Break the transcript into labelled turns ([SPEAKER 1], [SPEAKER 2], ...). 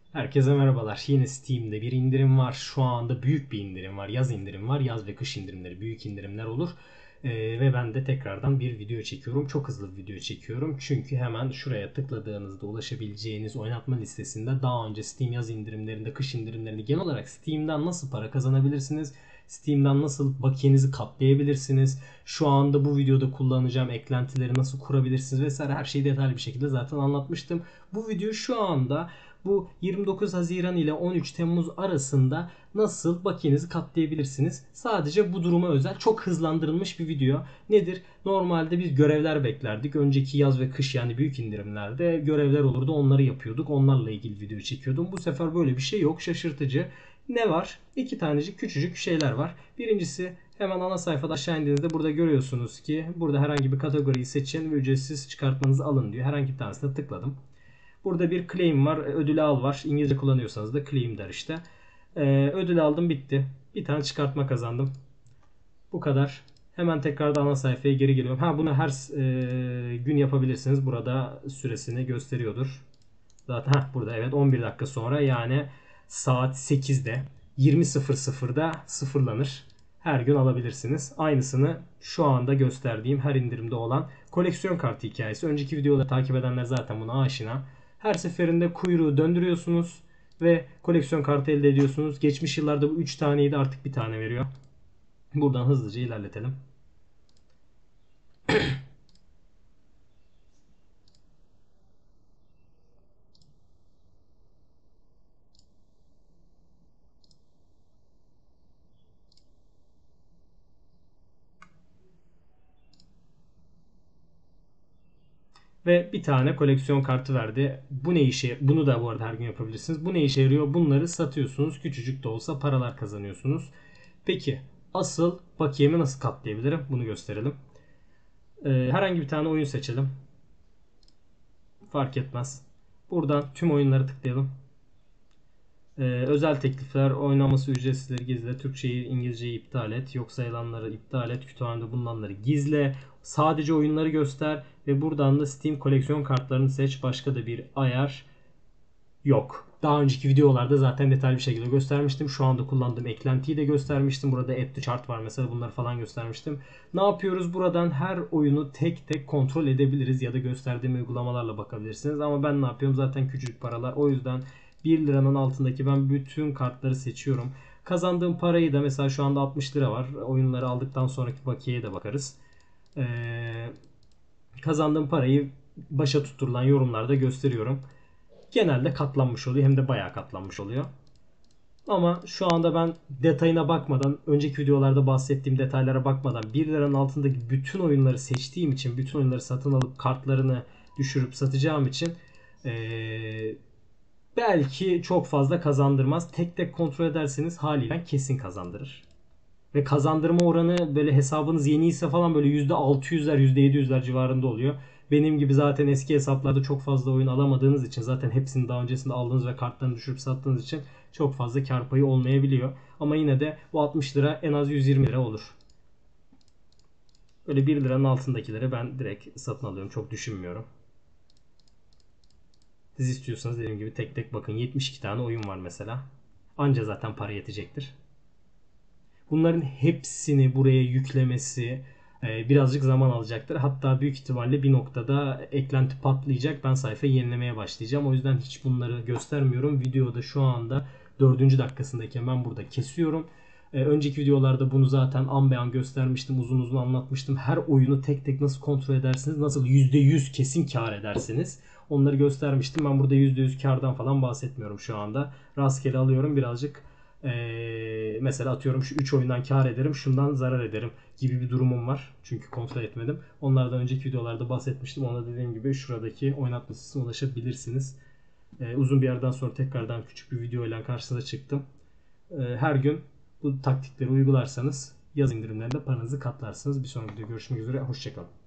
[SPEAKER 1] Herkese merhabalar. Yine Steam'de bir indirim var. Şu anda büyük bir indirim var. Yaz indirim var. Yaz ve kış indirimleri, büyük indirimler olur. Ve ben de tekrardan bir video çekiyorum. Çok hızlı bir video çekiyorum. Çünkü hemen şuraya tıkladığınızda ulaşabileceğiniz oynatma listesinde daha önce Steam yaz indirimlerinde, kış indirimlerinde genel olarak Steam'den nasıl para kazanabilirsiniz? Steam'den nasıl bakiyenizi katlayabilirsiniz? Şu anda bu videoda kullanacağım eklentileri nasıl kurabilirsiniz vesaire her şeyi detaylı bir şekilde zaten anlatmıştım. Bu video şu anda bu 29 Haziran ile 13 Temmuz arasında nasıl bakiyenizi katlayabilirsiniz? Sadece bu duruma özel çok hızlandırılmış bir video. Nedir? Normalde biz görevler beklerdik. Önceki yaz ve kış yani büyük indirimlerde görevler olurdu. Onları yapıyorduk. Onlarla ilgili video çekiyordum. Bu sefer böyle bir şey yok. Şaşırtıcı. Ne var? İki tanecik küçücük şeyler var. Birincisi hemen ana sayfada aşağı indiğinizde burada görüyorsunuz ki burada herhangi bir kategoriyi seçin ve ücretsiz çıkartmanızı alın diyor. Herhangi bir tanesine tıkladım. Burada bir claim var. Ödülü al var. İngilizce kullanıyorsanız da claim der işte. Ödül aldım, bitti. Bir tane çıkartma kazandım. Bu kadar. Hemen tekrardan ana sayfaya geri geliyorum. Bunu her gün yapabilirsiniz. Burada süresini gösteriyordur. Zaten burada evet 11 dakika sonra yani saat 8'de 20.00'da sıfırlanır. Her gün alabilirsiniz. Aynısını şu anda gösterdiğim her indirimde olan koleksiyon kartı hikayesi. Önceki videoları takip edenler zaten buna aşina. Her seferinde kuyruğu döndürüyorsunuz ve koleksiyon kartı elde ediyorsunuz. Geçmiş yıllarda bu 3 taneydi, artık bir tane veriyor. Buradan hızlıca ilerletelim. Ve bir tane koleksiyon kartı verdi. Bu ne işe? Bunu da bu arada her gün yapabilirsiniz. Bu ne işe yarıyor? Bunları satıyorsunuz. Küçücük de olsa paralar kazanıyorsunuz. Peki asıl bakiyemi nasıl katlayabilirim? Bunu gösterelim. Herhangi bir tane oyun seçelim. Fark etmez. Buradan tüm oyunları tıklayalım. Özel teklifler, oynaması ücretsizleri gizle, Türkçeyi, İngilizceyi iptal et, yok sayılanları iptal et, kütüphanede bulunanları gizle, sadece oyunları göster ve buradan da Steam koleksiyon kartlarını seç. Başka da bir ayar yok. Daha önceki videolarda zaten detaylı bir şekilde göstermiştim. Şu anda kullandığım eklentiyi de göstermiştim. Burada add to chart var mesela, bunları falan göstermiştim. Ne yapıyoruz? Buradan her oyunu tek tek kontrol edebiliriz ya da gösterdiğim uygulamalarla bakabilirsiniz. Ama ben ne yapıyorum? Zaten küçücük paralar. O yüzden 1 liranın altındaki ben bütün kartları seçiyorum. Kazandığım parayı da mesela şu anda 60 lira var. Oyunları aldıktan sonraki bakiyeye de bakarız. Kazandığım parayı başa tutturulan yorumlarda gösteriyorum. Genelde katlanmış oluyor, hem de bayağı katlanmış oluyor. Ama şu anda ben detayına bakmadan, önceki videolarda bahsettiğim detaylara bakmadan 1 liranın altındaki bütün oyunları seçtiğim için, bütün oyunları satın alıp kartlarını düşürüp satacağım için belki çok fazla kazandırmaz. Tek tek kontrol ederseniz haliyle kesin kazandırır. Ve kazandırma oranı böyle hesabınız yeni ise falan böyle %600'ler %700'ler civarında oluyor. Benim gibi zaten eski hesaplarda çok fazla oyun alamadığınız için, zaten hepsini daha öncesinde aldığınız ve kartlarını düşürüp sattığınız için çok fazla kar payı olmayabiliyor. Ama yine de bu 60 lira en az 120 lira olur. Böyle 1 liranın altındakileri ben direkt satın alıyorum. Çok düşünmüyorum. Siz istiyorsanız dediğim gibi tek tek bakın. 72 tane oyun var mesela. Anca zaten para yetecektir. Bunların hepsini buraya yüklemesi birazcık zaman alacaktır. Hatta büyük ihtimalle bir noktada eklenti patlayacak. Ben sayfayı yenilemeye başlayacağım. O yüzden hiç bunları göstermiyorum. Videoda şu anda 4. dakikasındayken ben burada kesiyorum. Önceki videolarda bunu zaten an be an göstermiştim. Uzun uzun anlatmıştım. Her oyunu tek tek nasıl kontrol edersiniz, nasıl %100 kesin kar edersiniz, onları göstermiştim. Ben burada %100 kardan falan bahsetmiyorum şu anda. Rastgele alıyorum birazcık. Mesela atıyorum şu 3 oyundan kar ederim, şundan zarar ederim gibi bir durumum var. Çünkü kontrol etmedim. Onlardan önceki videolarda bahsetmiştim. Ona dediğim gibi şuradaki oynatma listesine ulaşabilirsiniz. Uzun bir yerden sonra tekrardan küçük bir video ile karşınıza çıktım. Her gün bu taktikleri uygularsanız yaz indirimlerinde paranızı katlarsınız. Bir sonraki videoda görüşmek üzere. Hoşçakalın.